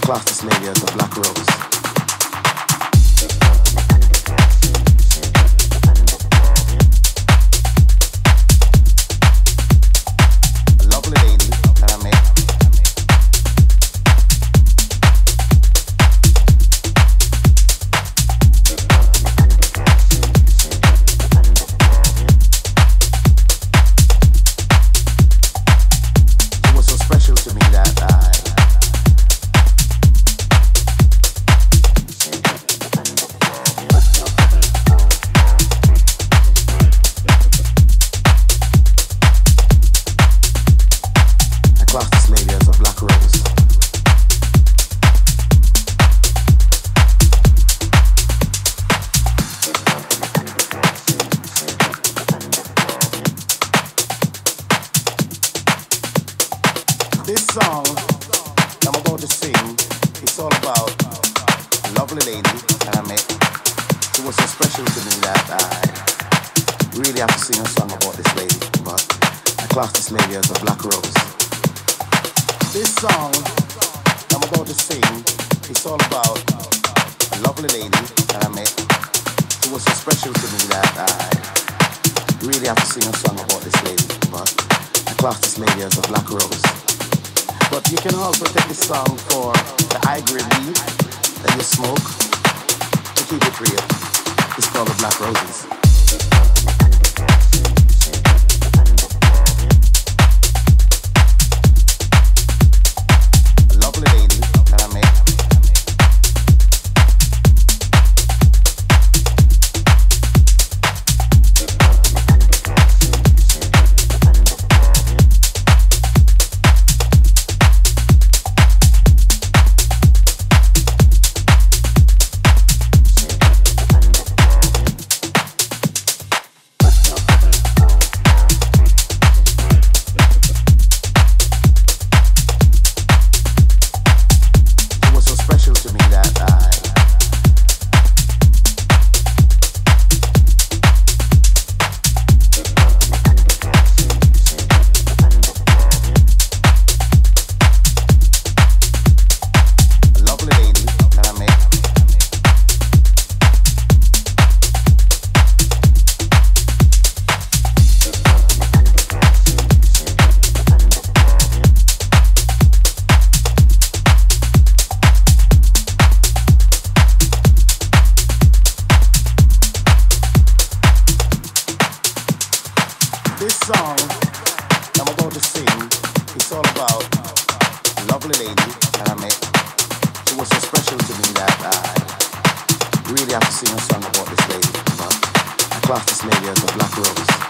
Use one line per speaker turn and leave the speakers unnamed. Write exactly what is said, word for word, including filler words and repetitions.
class this lady as a black rose. This song I'm about to sing, it's all about a lovely lady that I met. It was so special to me that I really have to sing a song about this lady, but I class this lady as a black rose. This song I'm about to sing, it's all about a lovely lady that I met. It was so special to me that I really have to sing a song about this lady, but I class this lady as a black rose. But you can also take this song for the high-grade weed that you smoke to keep it real. It's called the Black Roses. This song I'm about to sing, it's all about a lovely lady that I met. It was so special to me that I really have to sing a song about this lady, but I class this lady as a black rose.